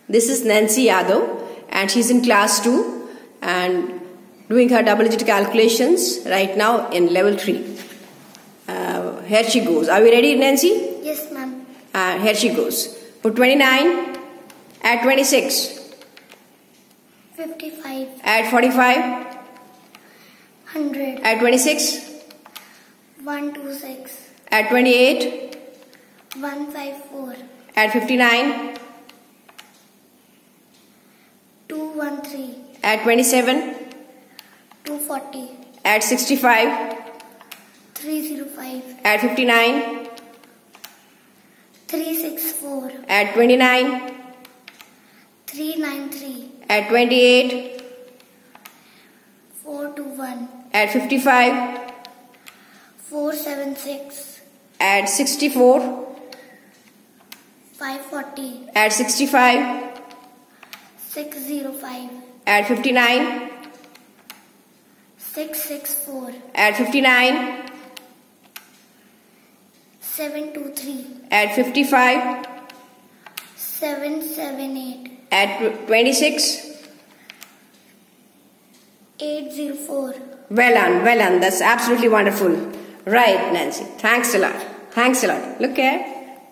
This is Nancy Yadav, and she's in class 2 and doing her double-digit calculations right now in level 3. Here she goes. Are we ready, Nancy? Yes, ma'am. Here she goes. Put 29, add 26. 55. Add 45. 100. Add 26. 126. Add 28. 154. Add 59. 213. Add 27. 240. Add 65. 305. Add 59. 364. Add 29. 393. Add 28. 421. Add 55. 476. Add 64. 540. Add 65. 605. Add 59. 664. Add 59. 723. Add 55. 778. Add 26. 804. Well done. That's absolutely wonderful. Right, Nancy. Thanks a lot. Look here.